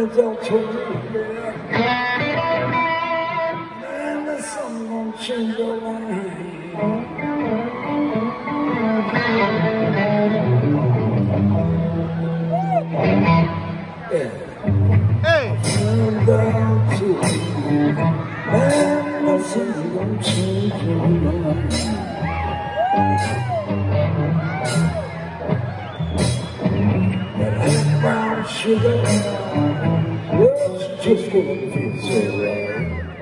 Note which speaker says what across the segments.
Speaker 1: don't tell me, man, there's something gonna change your life.
Speaker 2: Hey!
Speaker 1: I'm down to man, there's something gonna change your life. Brown sugar, yes, just gonna feel so right.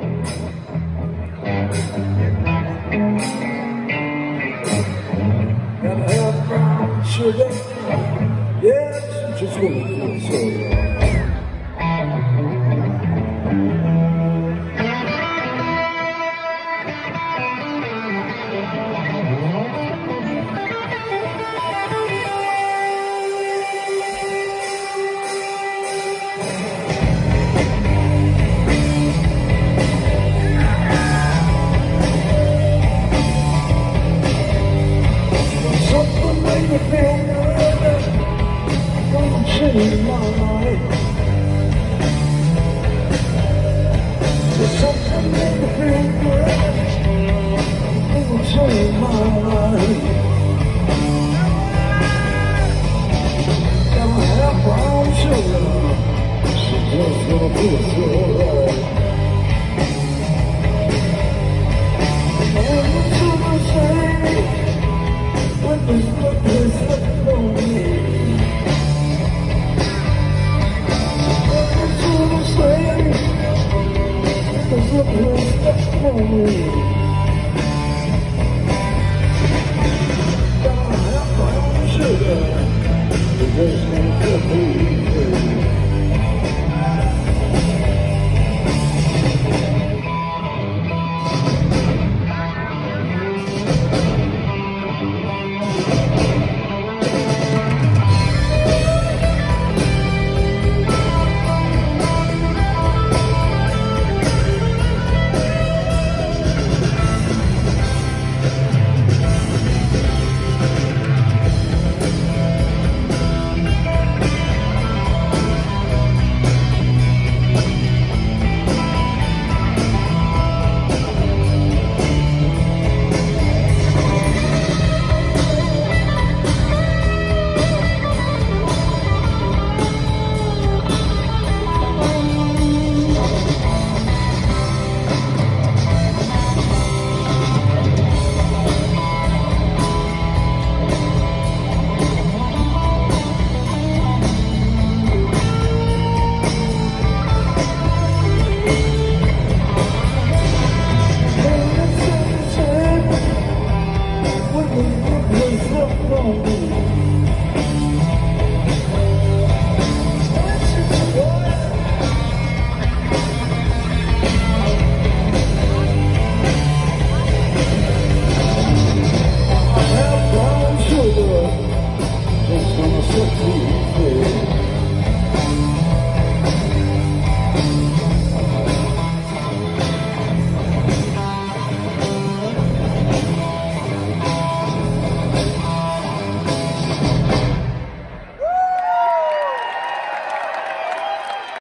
Speaker 1: Gotta have brown sugar, yes, just gonna feel so right. Change my life. There's something make me feel good. It will change my life. Gotta have brown sugar. She just gonna feel so right. And what you gonna say when this goodness left on me? Look who's for me.